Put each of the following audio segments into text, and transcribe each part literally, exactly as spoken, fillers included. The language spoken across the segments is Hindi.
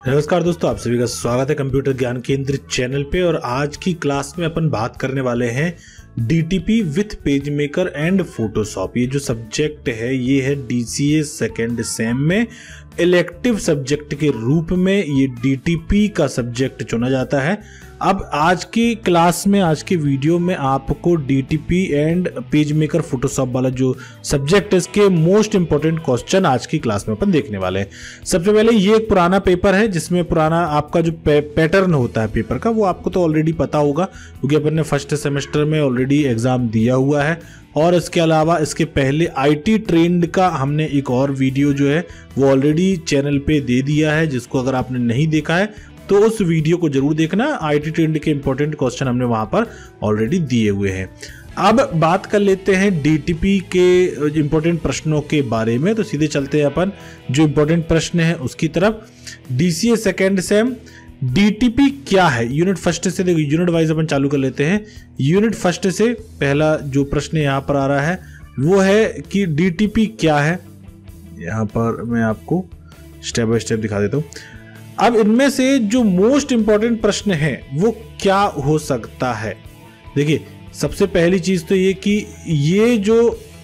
नमस्कार दोस्तों, आप सभी का स्वागत है कंप्यूटर ज्ञान केंद्र चैनल पे। और आज की क्लास में अपन बात करने वाले हैं DTP with page maker and Photoshop. ये जो सब्जेक्ट है ये है डीसीए सेकेंड सेम में इलेक्टिव सब्जेक्ट के रूप में ये डीटीपी का सब्जेक्ट चुना जाता है। अब आज की क्लास में, आज के वीडियो में आपको DTP and page maker Photoshop वाला जो सब्जेक्ट है इसके मोस्ट इंपॉर्टेंट क्वेश्चन आज की क्लास में अपन देखने वाले हैं। सबसे पहले ये एक पुराना पेपर है जिसमें पुराना आपका जो पैटर्न होता है पेपर का वो आपको तो ऑलरेडी पता होगा क्योंकि अपन ने फर्स्ट सेमेस्टर में ऑलरेडी एग्जाम दिया हुआ है। और इसके अलावा इसके पहले आईटी ट्रेंड का हमने एक और वीडियो जो है वो ऑलरेडी चैनल पे दे दिया है, जिसको अगर आपने नहीं देखा है तो उस वीडियो को जरूर देखना। आईटी ट्रेंड के इंपॉर्टेंट क्वेश्चन हमने वहां पर ऑलरेडी दिए हुए हैं। अब बात कर लेते हैं डीटीपी के इंपॉर्टेंट प्रश्नों के बारे में, तो सीधे चलते हैं अपन जो इंपॉर्टेंट प्रश्न है उसकी तरफ। डीसीए सेकेंड सेम डीटीपी क्या है, यूनिट फर्स्ट से देखो, यूनिट वाइज अपन चालू कर लेते हैं। यूनिट फर्स्ट से पहला जो प्रश्न यहाँ पर आ रहा है वो है कि डीटीपी क्या है। यहाँ पर मैं आपको स्टेप बाय स्टेप दिखा देता हूँ। अब इनमें से जो मोस्ट इंपॉर्टेंट प्रश्न है वो क्या हो सकता है। देखिए, सबसे पहली चीज तो ये कि ये जो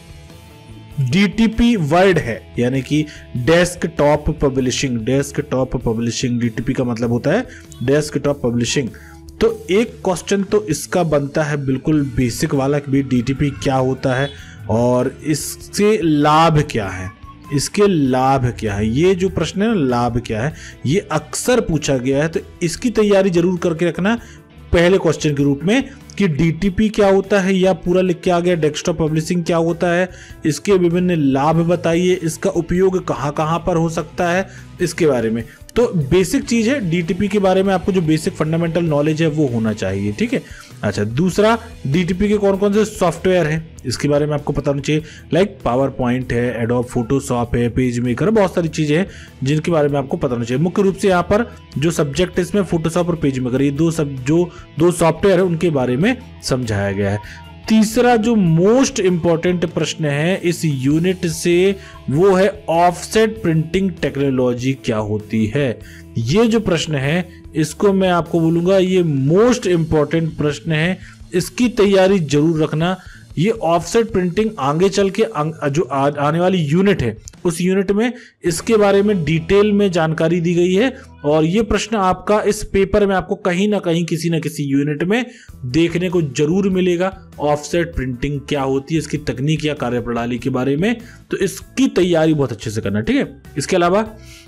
डीटीपी वर्ड है यानी कि desktop publishing, desktop publishing DTP का मतलब होता है डेस्कटॉप पब्लिशिंग। तो एक क्वेश्चन तो इसका बनता है बिल्कुल बेसिक वाला कि भाई डीटीपी क्या होता है और इससे लाभ क्या है, इसके लाभ क्या है। ये जो प्रश्न है ना, लाभ क्या है, ये अक्सर पूछा गया है, तो इसकी तैयारी जरूर करके रखना पहले क्वेश्चन के रूप में कि डीटीपी क्या होता है, या पूरा लिख के आ गया डेस्कटॉप पब्लिशिंग क्या होता है, इसके विभिन्न लाभ बताइए, इसका उपयोग कहाँ कहाँ पर हो सकता है, इसके बारे में। तो बेसिक चीज है डीटीपी के बारे में, आपको जो बेसिक फंडामेंटल नॉलेज है वो होना चाहिए, ठीक है। अच्छा, दूसरा, डीटीपी के कौन कौन से सॉफ्टवेयर हैं इसके बारे में आपको पता होना चाहिए। लाइक पावर पॉइंट है, एडोब फोटोशॉप है, पेज मेकर, बहुत सारी चीजें हैं जिनके बारे में आपको पता होना चाहिए। मुख्य रूप से यहाँ पर जो सब्जेक्ट है इसमें फोटोशॉप और पेज मेकर, ये दो सब जो दो सॉफ्टवेयर है उनके बारे में समझाया गया है। तीसरा जो मोस्ट इंपॉर्टेंट प्रश्न है इस यूनिट से वो है ऑफसेट प्रिंटिंग टेक्नोलॉजी क्या होती है। ये जो प्रश्न है इसको मैं आपको बोलूंगा ये मोस्ट इंपॉर्टेंट प्रश्न है, इसकी तैयारी जरूर रखना। ये ऑफसेट प्रिंटिंग आगे चल के जो आने वाली यूनिट है उस यूनिट में इसके बारे में डिटेल में जानकारी दी गई है, और ये प्रश्न आपका इस पेपर में आपको कहीं ना कहीं किसी ना किसी यूनिट में देखने को जरूर मिलेगा। ऑफसेट प्रिंटिंग क्या होती है, इसकी तकनीक या कार्यप्रणाली के बारे में, तो इसकी तैयारी बहुत अच्छे से करना, ठीक है। इसके अलावा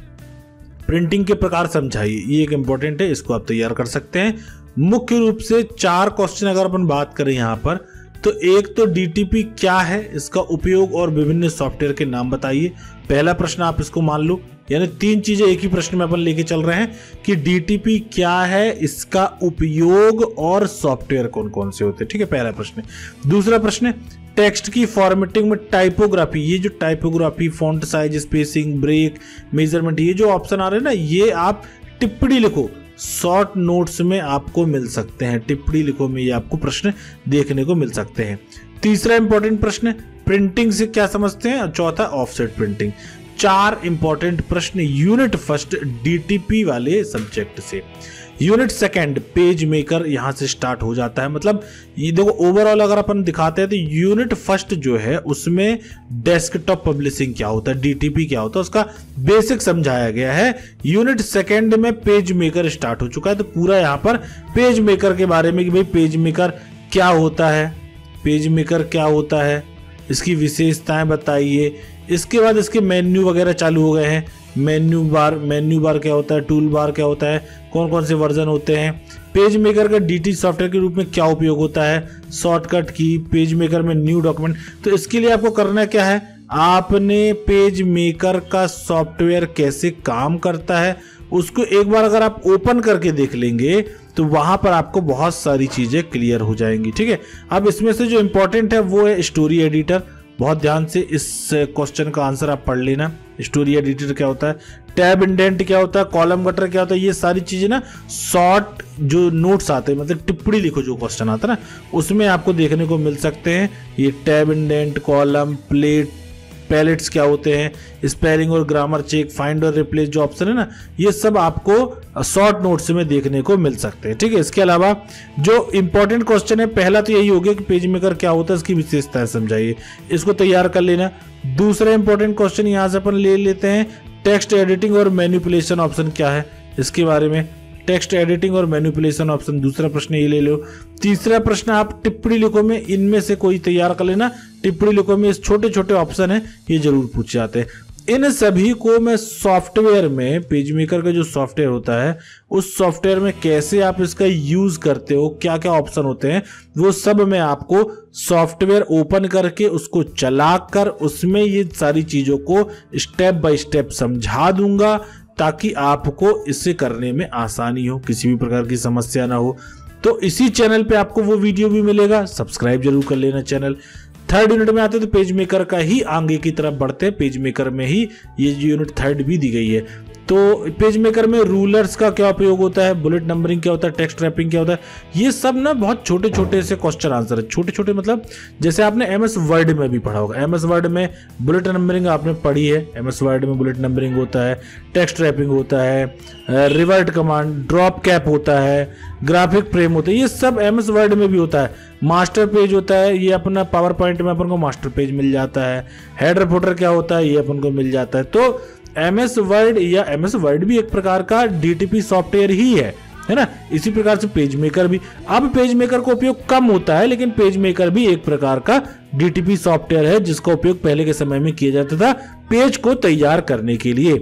प्रिंटिंग के प्रकार समझाइए, ये एक इंपॉर्टेंट है, इसको आप तैयार कर सकते हैं। मुख्य रूप से चार क्वेश्चन अगर अपन बात करें यहाँ पर, तो एक तो डीटीपी क्या है, इसका उपयोग और विभिन्न सॉफ्टवेयर के नाम बताइए। पहला प्रश्न आप इसको मान लो, यानी तीन चीजें एक ही प्रश्न में अपन लेके चल रहे हैं कि डीटीपी क्या है, इसका उपयोग और सॉफ्टवेयर कौन कौन से होते हैं, ठीक है, पहला प्रश्न। दूसरा प्रश्न, टेक्स्ट की फॉर्मेटिंग में टाइपोग्राफी, ये जो typography, font size, spacing, break, measurement, ये जो ऑप्शन आ रहे हैं ना, ये आप टिप्पणी लिखो, शॉर्ट नोट्स में आपको मिल सकते हैं, टिप्पणी लिखो में ये आपको प्रश्न देखने को मिल सकते हैं। तीसरा इंपॉर्टेंट प्रश्न, प्रिंटिंग से क्या समझते हैं, चौथा ऑफसेट प्रिंटिंग। चार इंपॉर्टेंट प्रश्न यूनिट फर्स्ट डीटीपी वाले सब्जेक्ट से। यूनिट सेकंड पेज मेकर यहां से स्टार्ट हो जाता है। मतलब ये देखो, ओवरऑल अगर अपन दिखाते हैं तो यूनिट फर्स्ट जो है उसमें डेस्कटॉप पब्लिशिंग क्या होता है, डीटीपी क्या होता है, उसका बेसिक समझाया गया है। यूनिट सेकंड में पेज मेकर स्टार्ट हो चुका है, तो पूरा यहां पर पेज मेकर के बारे में कि भाई पेज मेकर क्या होता है, पेज मेकर क्या होता है, इसकी विशेषताएं बताइए। इसके बाद इसके मेन्यू वगैरह चालू हो गए हैं। मेन्यू बार, मेन्यू बार क्या होता है, टूल बार क्या होता है, कौन कौन से वर्जन होते हैं, पेज मेकर का डीटी सॉफ्टवेयर के रूप में क्या उपयोग होता है, शॉर्टकट की, पेज मेकर में न्यू डॉक्यूमेंट। तो इसके लिए आपको करना क्या है, आपने पेज मेकर का सॉफ्टवेयर कैसे काम करता है उसको एक बार अगर आप ओपन करके देख लेंगे तो वहां पर आपको बहुत सारी चीजें क्लियर हो जाएंगी, ठीक है। अब इसमें से जो इंपॉर्टेंट है वो है स्टोरी एडिटर। बहुत ध्यान से इस क्वेश्चन का आंसर आप पढ़ लेना। स्टोरी एडिटर क्या होता है, टैब इंडेंट क्या होता है, कॉलम कटर क्या होता है, ये सारी चीजें ना शॉर्ट जो नोट्स आते हैं, मतलब टिप्पणी लिखो जो क्वेश्चन आता है ना, उसमें आपको देखने को मिल सकते हैं। ये tab indent, column, plate, palettes क्या होते हैं, स्पेलिंग और ग्रामर चेक, फाइंड और रिप्लेस जो ऑप्शन है ना, ये सब आपको शॉर्ट नोट्स में देखने को मिल सकते हैं। ठीक है, इसके अलावा जो इंपॉर्टेंट क्वेश्चन है, पहला तो यही हो गया कि पेज मेकर क्या होता है, इसकी विशेषताएं समझाइए, इसको तैयार कर लेना। दूसरा इंपॉर्टेंट क्वेश्चन यहाँ से अपन ले लेते हैं, टेक्स्ट एडिटिंग और मैनिपुलेशन ऑप्शन क्या है, इसके बारे में। टेक्स्ट एडिटिंग और मैनिपुलेशन ऑप्शन दूसरा प्रश्न ये ले लो। तीसरा प्रश्न आप टिप्पणी लिखो में इनमें से कोई तैयार कर लेना। टिप्पणी लिखो में छोटे छोटे ऑप्शन है, ये जरूर पूछे जाते हैं। इन सभी को मैं सॉफ्टवेयर में, पेज मेकर का जो सॉफ्टवेयर होता है उस सॉफ्टवेयर में कैसे आप इसका यूज करते हो, क्या क्या ऑप्शन होते हैं, वो सब मैं आपको सॉफ्टवेयर ओपन करके उसको चलाकर उसमें ये सारी चीजों को स्टेप बाय स्टेप समझा दूंगा, ताकि आपको इसे करने में आसानी हो, किसी भी प्रकार की समस्या ना हो। तो इसी चैनल पे आपको वो वीडियो भी मिलेगा, सब्सक्राइब जरूर कर लेना चैनल। थर्ड यूनिट में आते तो पेज मेकर का ही आगे की तरफ बढ़ते हैं। पेज मेकर में ही ये जो यूनिट थर्ड भी दी गई है। तो पेज मेकर में रूलर्स का क्या उपयोग होता है, बुलेट नंबरिंग क्या होता है, टेक्स्ट रैपिंग क्या होता है, ये सब ना बहुत छोटे छोटे से क्वेश्चन आंसर है। छोटे छोटे मतलब जैसे आपने एमएस वर्ड में भी पढ़ा होगा, एमएस वर्ड में बुलेट नंबरिंग आपने पढ़ी है, एमएस वर्ड में बुलेट नंबरिंग होता है, टेक्स्ट रैपिंग होता है, रिवर्ट कमांड, ड्रॉप कैप होता है, ग्राफिक फ्रेम होता है, ये सब एमएस वर्ड में भी होता है। मास्टर पेज होता है, ये अपना पावर पॉइंट में अपन को मास्टर पेज मिल जाता है। हेडर फुटर क्या होता है, ये अपन को मिल जाता है। तो एमएस वर्ड या एमएस वर्ड भी एक प्रकार का डीटीपी सॉफ्टवेयर ही है, है ना। इसी प्रकार से पेज मेकर भी, अब पेज मेकर का उपयोग कम होता है, लेकिन पेज मेकर भी एक प्रकार का डीटीपी सॉफ्टवेयर है जिसका उपयोग पहले के समय में किया जाता था पेज को तैयार करने के लिए।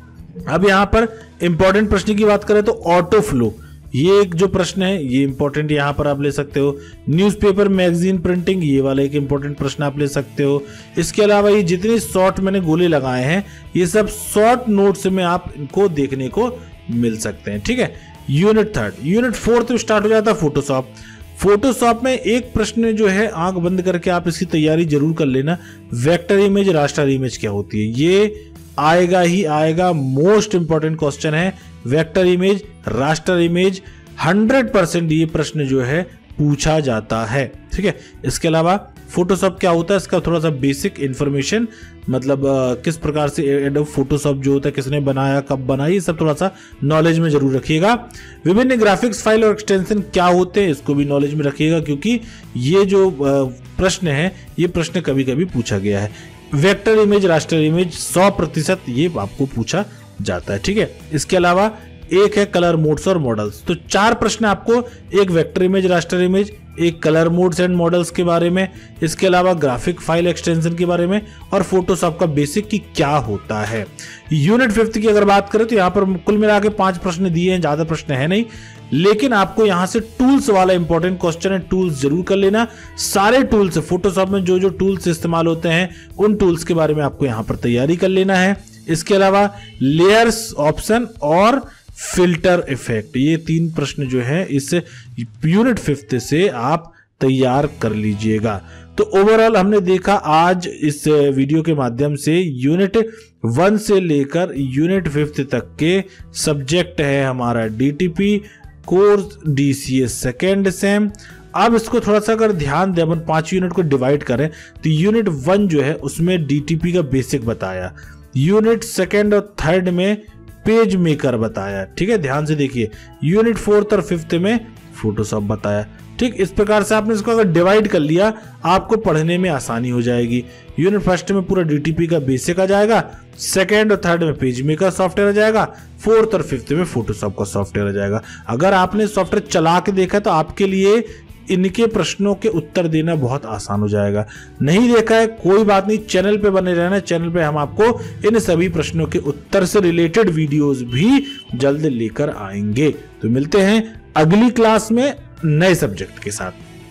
अब यहाँ पर इंपॉर्टेंट प्रश्न की बात करें तो ऑटो फ्लो, ये एक जो प्रश्न है ये इंपॉर्टेंट यहाँ पर आप ले सकते हो। न्यूज़पेपर मैगजीन प्रिंटिंग, ये वाला एक इंपॉर्टेंट प्रश्न आप ले सकते हो। इसके अलावा ये जितने शॉर्ट मैंने गोले लगाए हैं ये सब शॉर्ट नोट्स में आप इनको देखने को मिल सकते हैं। ठीक है, यूनिट थर्ड, यूनिट फोर्थ में स्टार्ट हो जाता है फोटोशॉप। फोटोशॉप में एक प्रश्न जो है आंख बंद करके आप इसकी तैयारी जरूर कर लेना, वेक्टर इमेज रास्टर इमेज क्या होती है, ये आएगा ही आएगा। मोस्ट इंपॉर्टेंट क्वेश्चन है vector image raster image, hundred percent ये प्रश्न जो है पूछा जाता है। ठीक है, इसके अलावा फोटोशॉप क्या होता है इसका थोड़ा सा बेसिक इंफॉर्मेशन, मतलब आ, किस प्रकार से एडोब फोटोशॉप जो होता है किसने बनाया, कब बनाया, ये सब थोड़ा सा नॉलेज में जरूर रखिएगा। विभिन्न ग्राफिक्स फाइल और एक्सटेंशन क्या होते हैं इसको भी नॉलेज में रखिएगा, क्योंकि ये जो प्रश्न है ये प्रश्न कभी कभी पूछा गया है। वेक्टर इमेज रास्टर इमेज सौ प्रतिशत ये आपको पूछा जाता है। ठीक है, इसके अलावा एक है कलर मोड्स और मॉडल्स। तो चार प्रश्न आपको, एक वेक्टर इमेज रास्टर इमेज, एक कलर मोड्स एंड मॉडल्स के बारे में, इसके अलावा ग्राफिक फाइल एक्सटेंशन के बारे में, और फोटोशॉप का बेसिक की क्या होता है। यूनिट फिफ्थ की अगर बात करें तो यहाँ पर कुल मिला के पांच प्रश्न दिए हैं, ज्यादा प्रश्न है नहीं, लेकिन आपको यहां से टूल्स वाला इंपॉर्टेंट क्वेश्चन है, टूल्स जरूर कर लेना। सारे टूल्स फोटोशॉप में जो जो टूल्स इस्तेमाल होते हैं उन टूल्स के बारे में आपको यहां पर तैयारी कर लेना है। इसके अलावा लेयर्स ऑप्शन और फिल्टर इफेक्ट, ये तीन प्रश्न जो है इस यूनिट फिफ्थ से आप तैयार कर लीजिएगा। तो ओवरऑल हमने देखा आज इस वीडियो के माध्यम से यूनिट वन से लेकर यूनिट फिफ्थ तक के सब्जेक्ट है हमारा DTP course DCA second sem. अब इसको थोड़ा सा अगर ध्यान दें, अपन पांच यूनिट को डिवाइड करें तो यूनिट वन जो है उसमें डीटीपी का बेसिक बताया, यूनिट सेकेंड और थर्ड में पेज मेकर बताया। ठीक है, ध्यान से देखिए, यूनिट फोर्थ और फिफ्थ में फोटोशॉप बताया। ठीक, इस प्रकार से आपने इसको अगर डिवाइड कर लिया आपको पढ़ने में आसानी हो जाएगी। यूनिट फर्स्ट में पूरा डीटीपी का बेसिक आ जाएगा, सेकेंड और थर्ड में पेज मेकर सॉफ्टवेयर आ जाएगा, फोर्थ और फिफ्थ में फोटोशॉप का सॉफ्टवेयर आ जाएगा। अगर आपने सॉफ्टवेयर चला के देखा तो आपके लिए इनके प्रश्नों के उत्तर देना बहुत आसान हो जाएगा। नहीं देखा है कोई बात नहीं, चैनल पे बने रहना, चैनल पे हम आपको इन सभी प्रश्नों के उत्तर से रिलेटेड वीडियोस भी जल्द लेकर आएंगे। तो मिलते हैं अगली क्लास में नए सब्जेक्ट के साथ।